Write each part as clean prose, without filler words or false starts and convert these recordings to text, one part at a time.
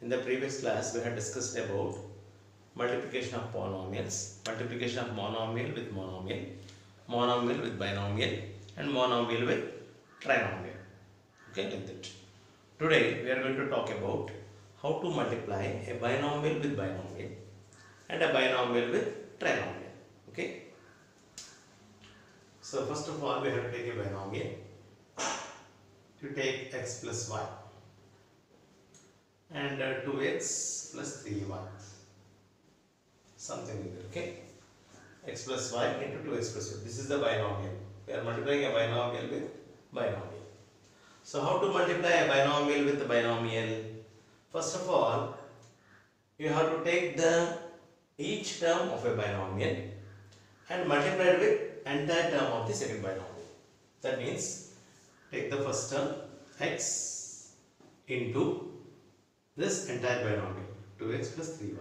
In the previous class, we had discussed about multiplication of polynomials, multiplication of monomial with monomial, monomial with binomial, and monomial with trinomial. Okay, like that. Today, we are going to talk about how to multiply a binomial with binomial and a binomial with trinomial. Okay. So, first of all, we have to take a binomial. You take x plus y and 2x plus 3y, something like that. Okay, x plus y into 2x plus y. This is the binomial. We are multiplying a binomial with binomial. So how to multiply a binomial with a binomial? First of all, you have to take the each term of a binomial and multiply it with entire term of the second binomial. That means take the first term x into this entire binomial 2x plus 3y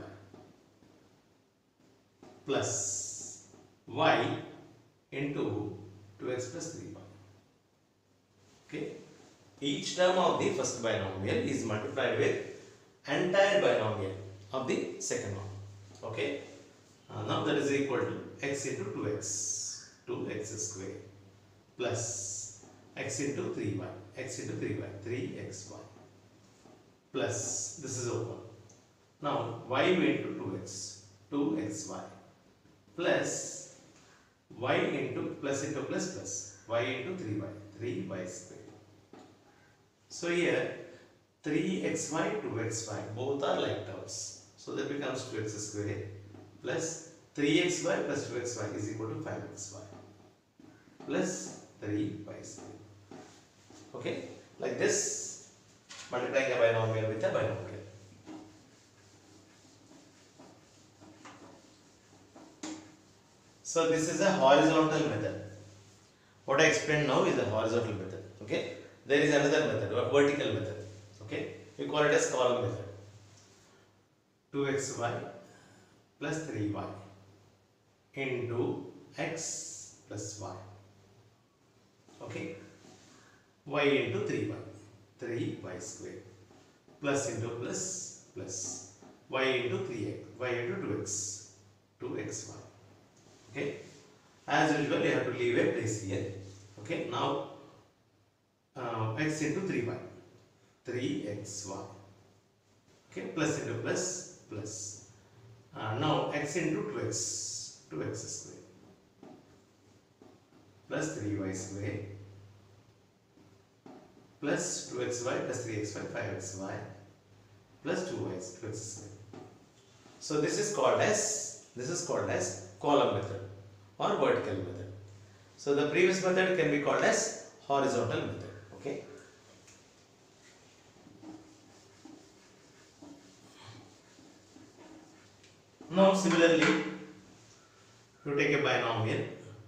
plus y into 2x plus 3y. Okay, each term of the first binomial is multiplied with entire binomial of the second one. Okay, now that is equal to x into 2x square plus x into 3y, x into 3y, 3xy plus this is open. Now y into 2x, 2xy plus y into plus y into 3y, 3y square. So here 3xy, 2xy both are like terms. So that becomes 2x square plus 3xy plus 2xy is equal to 5xy plus 3y square. Okay, like this, multiplying a binomial with a binomial. So this is a horizontal method. What I explained now is a horizontal method. Okay, there is another method, a vertical method. Okay, we call it as column method. 2xy plus 3y into x plus y. Okay, y into 3y, 3y square plus into plus y into 3x, y into 2x, 2xy. Okay, as usual you have to leave a place here. Okay, now x into 3y, 3xy. Okay, plus into plus. Now x into 2x, 2x square plus 3y square plus 2xy plus 3xy, 5xy plus 2x square. So this is called as column method or vertical method. So the previous method can be called as horizontal method. Okay. Now similarly, you take a binomial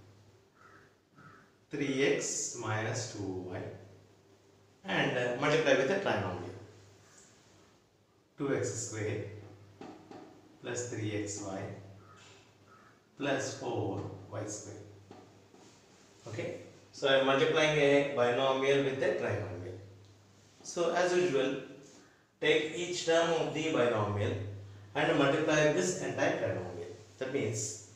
3x minus 2y and multiply with a trinomial 2x square plus 3xy plus 4y square. Okay, so I am multiplying a binomial with a trinomial. So as usual, take each term of the binomial and multiply this entire trinomial. That means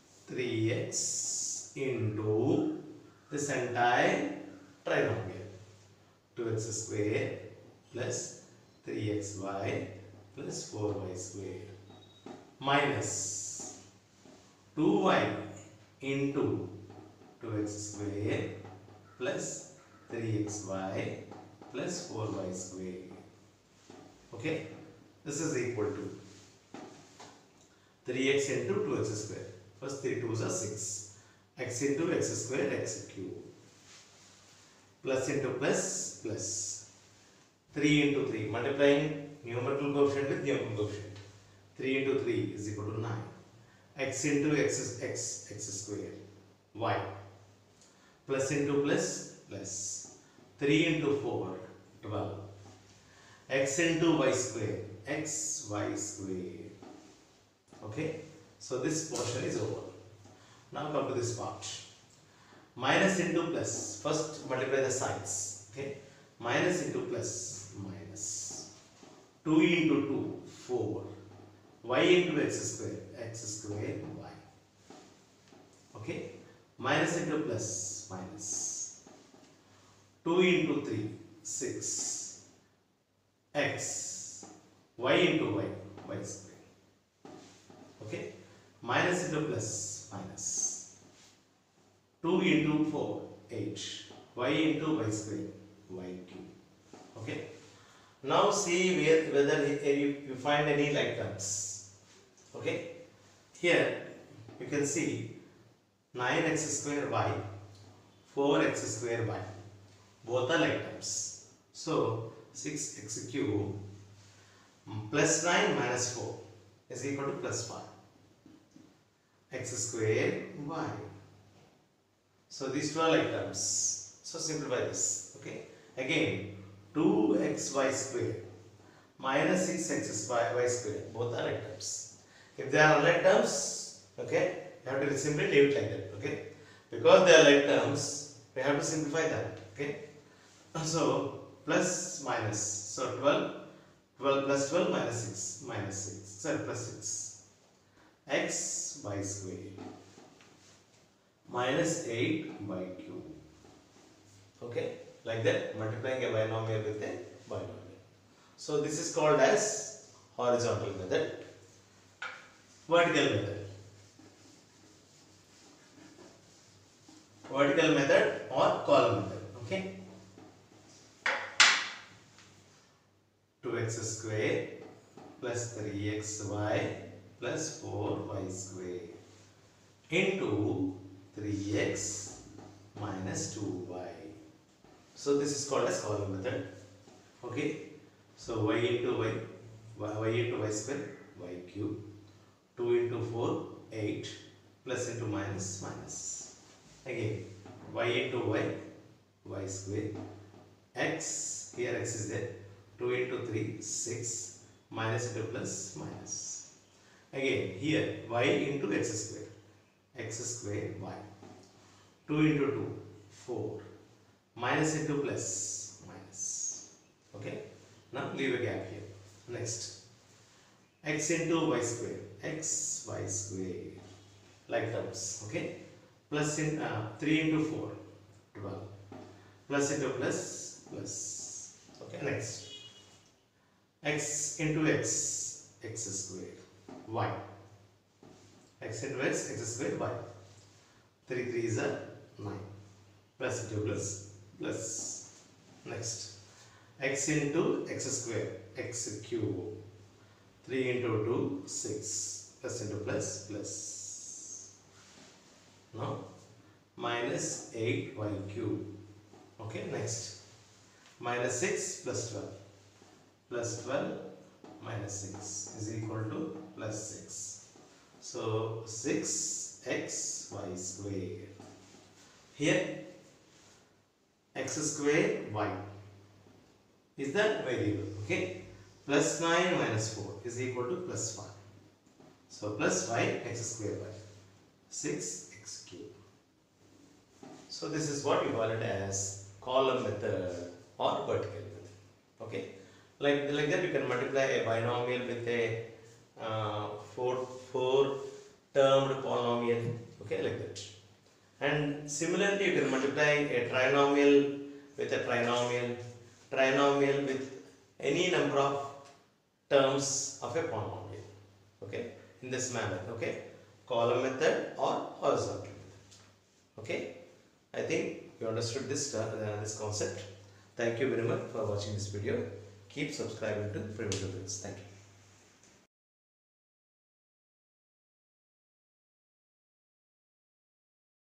3x into this entire trinomial 2x square plus 3xy plus 4y square minus 2y into 2x square plus 3xy plus 4y square. Okay, this is equal to 3x into 2x square. First 3 2s are 6. X into x square, x cube. Plus into plus. 3 into 3. Multiplying numerical coefficient with numerical coefficient. 3 into 3 is equal to 9. X into x is x square. Y. Plus into plus. 3 into 4, 12. X into y square, x y square. Okay, so this portion is over. Now come to this part. Minus into plus. First multiply the signs. Okay, minus into plus minus. 2 into 2, 4. Y into x square, y. Okay. Minus into plus, minus. 2 into 3, 6. X. Y into y, y square. Okay. Minus into plus, minus. 2 into 4, 8. Y into y square, y cube. Okay. Now see whether you find any like terms. Okay. Here you can see 9x square y, 4x square y. Both are like terms. So 6x cube plus 9 minus 4 is equal to plus 5. X square y. So these two are like terms. So simplify this. Okay. Again 2xy square minus 6x y square. Both are like terms. If they are like terms, okay, you have to simply leave it like that. Okay. Because they are like terms, we have to simplify them. Okay. So plus minus. So 12 plus 12 minus 6. Sorry, plus 6. X y square minus 8 y cube. Okay, like that, multiplying a binomial with a binomial. So this is called as horizontal method. Vertical method. Vertical method or column method. Okay. 2x square plus 3xy plus 4y square into 3x minus 2y. So this is called as column method. Okay. So y into y into y square, y cube. 2 into 4, 8 plus into minus, minus. Again y into y square. X, here x is there. 2 into 3, 6 minus into plus, minus. Again here y into x square y. 2 into 2, 4 minus into plus, minus. Okay. Now leave a gap here. Next, x into y square, x y square, like terms. Okay. Plus in 3 into 4, 12 plus into plus, plus. Okay. Next, x into x square, y. X into x square, y. 3 3 is a 9 plus into plus, plus. Next, x into x square, x cube. 3 into 2, 6 plus into plus, plus. Now minus 8y cube. Okay. Next, minus 6 plus 12 plus 12 minus 6 is equal to plus 6. So 6xy square. Here x square y is the variable. Okay. Plus 9 minus 4 is equal to plus 5. So plus 5x square y. 6x cube. So this is what we call it as column method or vertical method. Okay. Like that you can multiply a binomial with a four termed polynomial. Okay, like that. And similarly you can multiply a trinomial with a trinomial with any number of terms of a polynomial. Okay, in this manner. Okay, column method or horizontal method. Okay, I think you understood this concept. Thank you very much for watching this video. Keep subscribing to Primitive Tricks. Thank you.